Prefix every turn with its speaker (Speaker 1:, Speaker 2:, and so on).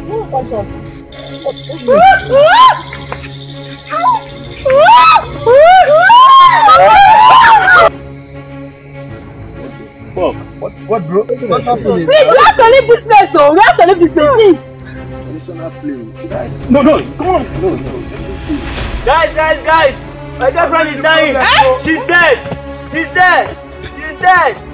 Speaker 1: What, bro? What's happening?
Speaker 2: Please, we have to leave this place, so we have to leave this place, please.
Speaker 1: No, come on. No.
Speaker 3: Guys! My girlfriend is dying. She's dead.